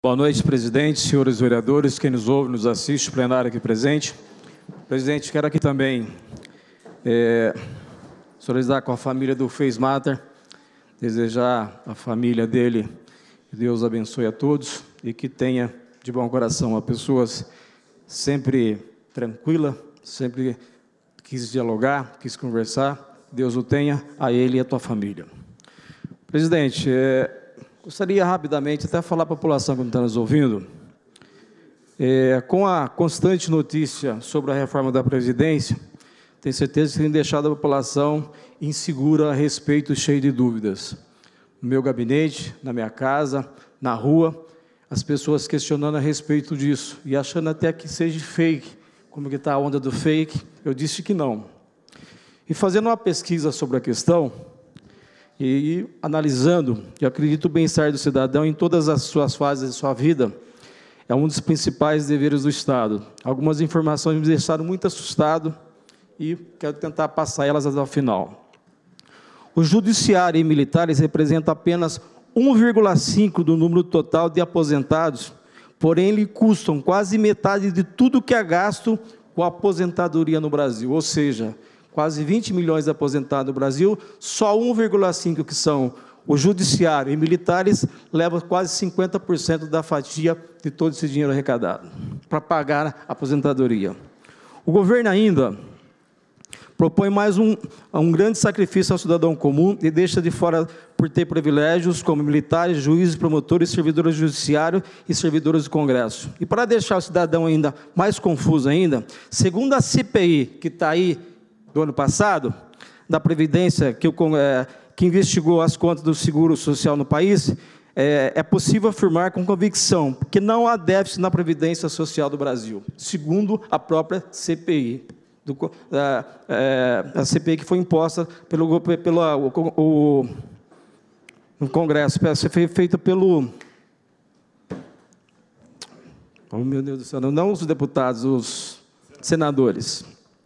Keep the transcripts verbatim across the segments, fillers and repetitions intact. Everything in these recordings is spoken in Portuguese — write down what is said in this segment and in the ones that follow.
Boa noite, presidente, senhores vereadores, quem nos ouve, nos assiste, plenário aqui presente. Presidente, quero aqui também é, solidarizar com a família do Feismater, desejar à família dele que Deus abençoe a todos e que tenha de bom coração a pessoas sempre tranquila, sempre quis dialogar, quis conversar. Deus o tenha, a ele e a tua família. Presidente, é, gostaria rapidamente até falar para a população que está nos ouvindo, é, com a constante notícia sobre a reforma da Previdência, tenho certeza que tem deixado a população insegura a respeito, cheia de dúvidas. No meu gabinete, na minha casa, na rua, as pessoas questionando a respeito disso e achando até que seja fake, como que está a onda do fake. Eu disse que não. E fazendo uma pesquisa sobre a questão e, e analisando, eu acredito o bem-estar do cidadão em todas as suas fases de sua vida é um dos principais deveres do Estado. Algumas informações me deixaram muito assustado e quero tentar passar elas até o final. O judiciário e militares representam apenas um vírgula cinco por cento do número total de aposentados, porém, eles custam quase metade de tudo que é gasto com a aposentadoria no Brasil, ou seja, quase vinte milhões de aposentados no Brasil, só um vírgula cinco por cento que são o judiciário e militares, levam quase cinquenta por cento da fatia de todo esse dinheiro arrecadado, para pagar a aposentadoria. O governo ainda propõe mais um, um grande sacrifício ao cidadão comum e deixa de fora por ter privilégios como militares, juízes, promotores, servidores judiciários e servidores do Congresso. E para deixar o cidadão ainda mais confuso ainda, segundo a C P I, que está aí do ano passado, da Previdência, que, o, é, que investigou as contas do Seguro Social no país, é, é possível afirmar com convicção que não há déficit na Previdência Social do Brasil, segundo a própria C P I. Do, a, a, a C P I que foi imposta pelo, pelo o, o, no Congresso, foi feita pelo... Oh, meu Deus do céu, não os deputados, os senadores.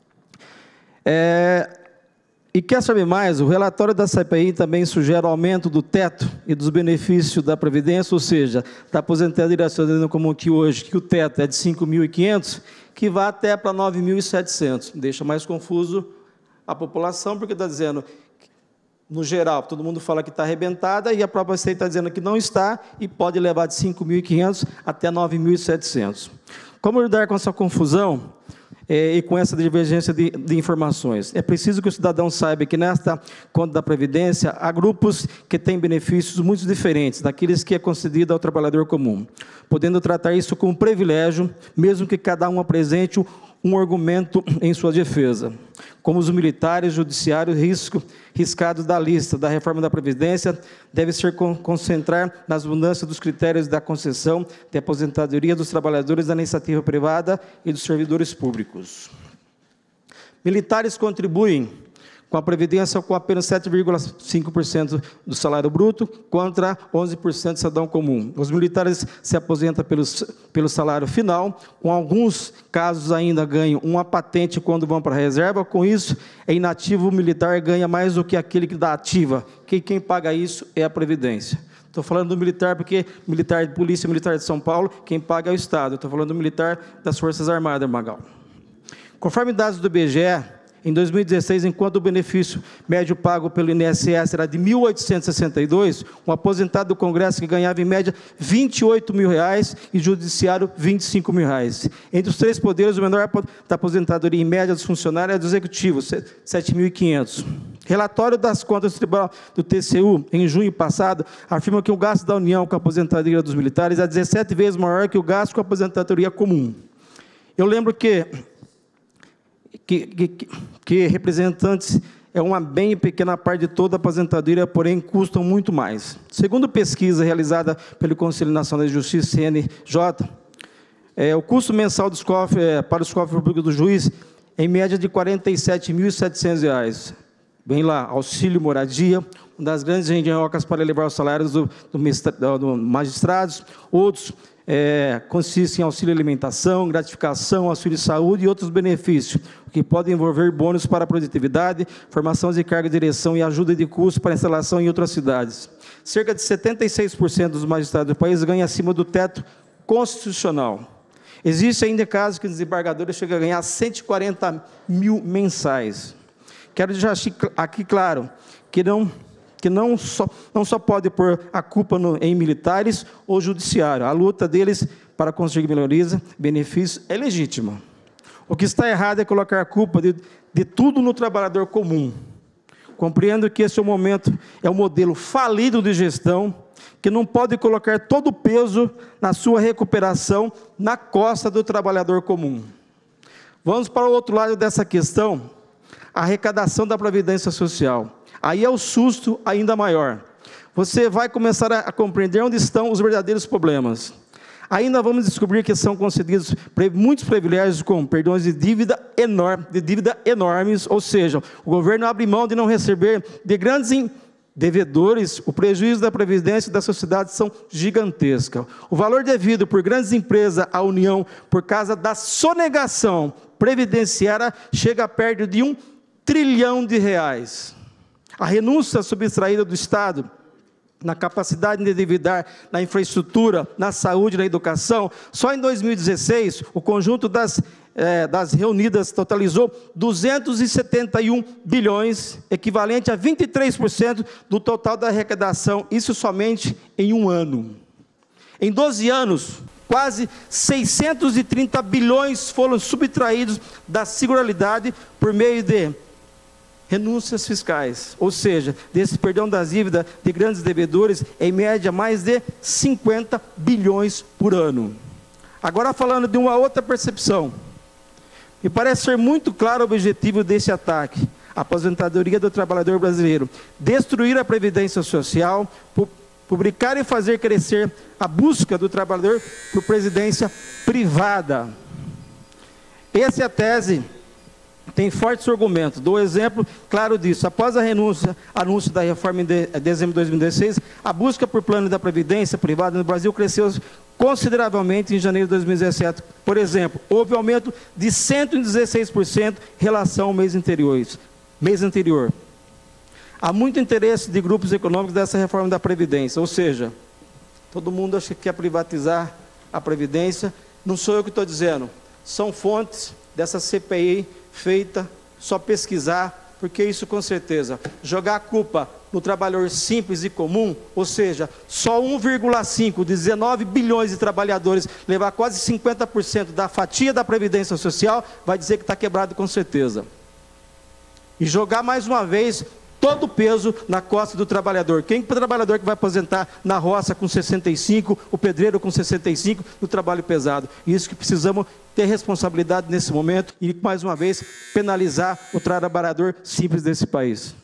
É, e quer saber mais? O relatório da C P I também sugere o aumento do teto e dos benefícios da Previdência, ou seja, da aposentadoria cidadã comum que hoje, que o teto é de cinco mil e quinhentos, que vai até para nove mil e setecentos. Deixa mais confuso a população, porque está dizendo, no geral, todo mundo fala que está arrebentada, e a própria C P I está dizendo que não está, e pode levar de cinco mil e quinhentos até nove mil e setecentos. Como lidar com essa confusão é, e com essa divergência de, de informações? É preciso que o cidadão saiba que nesta conta da Previdência há grupos que têm benefícios muito diferentes daqueles que é concedido ao trabalhador comum, podendo tratar isso como privilégio, mesmo que cada um apresente um argumento em sua defesa, como os militares, judiciários, risco, riscados da lista da reforma da Previdência, deve ser con concentrar nas mudanças dos critérios da concessão de aposentadoria dos trabalhadores da iniciativa privada e dos servidores públicos. Militares contribuem com a Previdência com apenas sete vírgula cinco por cento do salário bruto, contra onze por cento do cidadão comum. Os militares se aposentam pelo, pelo salário final, com alguns casos ainda ganham uma patente quando vão para a reserva. Com isso, é inativo, o militar ganha mais do que aquele que dá ativa, que quem paga isso é a Previdência. Estou falando do militar porque militar de Polícia Militar de São Paulo, quem paga é o Estado. Estou falando do militar das Forças Armadas, Magal. Conforme dados do I B G E, em dois mil e dezesseis, enquanto o benefício médio pago pelo I N S S era de mil oitocentos e sessenta e dois, um aposentado do Congresso que ganhava em média vinte e oito mil reais e judiciário vinte e cinco mil reais. Entre os três poderes, o menor da aposentadoria em média dos funcionários é do Executivo, sete mil e quinhentos. Relatório das contas do Tribunal do T C U, em junho passado, afirma que o gasto da União com a aposentadoria dos militares é dezessete vezes maior que o gasto com a aposentadoria comum. Eu lembro que Que, que, que representantes é uma bem pequena parte de toda a aposentadoria, porém custam muito mais. Segundo pesquisa realizada pelo Conselho Nacional de Justiça, C N J, é, o custo mensal dos cofres, é, para os cofres públicos do juiz, em média de quarenta e sete mil e setecentos reais. Vem lá, auxílio moradia, uma das grandes engenhocas para elevar os salários dos do, do magistrados, outros é, consiste em auxílio alimentação, gratificação, auxílio de saúde e outros benefícios, o que pode envolver bônus para a produtividade, formação de cargo de direção e ajuda de custo para instalação em outras cidades. Cerca de setenta e seis por cento dos magistrados do país ganham acima do teto constitucional. Existe ainda casos que os desembargadores chegam a ganhar cento e quarenta mil mensais. Quero deixar aqui claro que não, que não, só, não só pode pôr a culpa no, em militares ou judiciário. A luta deles para conseguir melhorias, benefícios, é legítima. O que está errado é colocar a culpa de, de tudo no trabalhador comum. Compreendo que esse é o momento, é um modelo falido de gestão, que não pode colocar todo o peso na sua recuperação na costa do trabalhador comum. Vamos para o outro lado dessa questão, a arrecadação da Previdência Social. Aí é o susto ainda maior. Você vai começar a compreender onde estão os verdadeiros problemas. Ainda vamos descobrir que são concedidos muitos privilégios com perdões de dívida, enorme, de dívida enormes, ou seja, o governo abre mão de não receber de grandes devedores, o prejuízo da Previdência e da sociedade são gigantescas. O valor devido por grandes empresas à União, por causa da sonegação previdenciária, chega perto de um trilhão de reais. A renúncia subtraída do Estado na capacidade de endividar, na infraestrutura, na saúde, na educação, só em dois mil e dezesseis, o conjunto das, eh, das reunidas totalizou duzentos e setenta e um bilhões, equivalente a vinte e três por cento do total da arrecadação, isso somente em um ano. Em doze anos, quase seiscentos e trinta bilhões foram subtraídos da Seguralidade por meio de renúncias fiscais, ou seja, desse perdão das dívidas de grandes devedores, em média mais de cinquenta bilhões por ano. Agora falando de uma outra percepção, me parece ser muito claro o objetivo desse ataque, a aposentadoria do trabalhador brasileiro, destruir a Previdência Social, publicar e fazer crescer a busca do trabalhador por previdência privada. Essa é a tese. Tem fortes argumentos. Dou exemplo claro disso. Após a renúncia, anúncio da reforma em de, dezembro de dois mil e dezesseis, a busca por plano da Previdência privada no Brasil cresceu consideravelmente em janeiro de dois mil e dezessete. Por exemplo, houve aumento de cento e dezesseis por cento em relação ao mês anterior. Mês anterior. Há muito interesse de grupos econômicos dessa reforma da Previdência, ou seja, todo mundo acha que quer privatizar a Previdência. Não sou eu que estou dizendo, são fontes dessa C P I feita, só pesquisar, porque isso com certeza, jogar a culpa no trabalhador simples e comum, ou seja, só um vírgula cinco, dezenove bilhões de trabalhadores, levar quase cinquenta por cento da fatia da Previdência Social, vai dizer que está quebrado com certeza. E jogar mais uma vez todo o peso na costa do trabalhador. Quem é o trabalhador que vai aposentar na roça com sessenta e cinco, o pedreiro com sessenta e cinco, no trabalho pesado? Isso que precisamos ter responsabilidade nesse momento e, mais uma vez, penalizar o trabalhador simples desse país.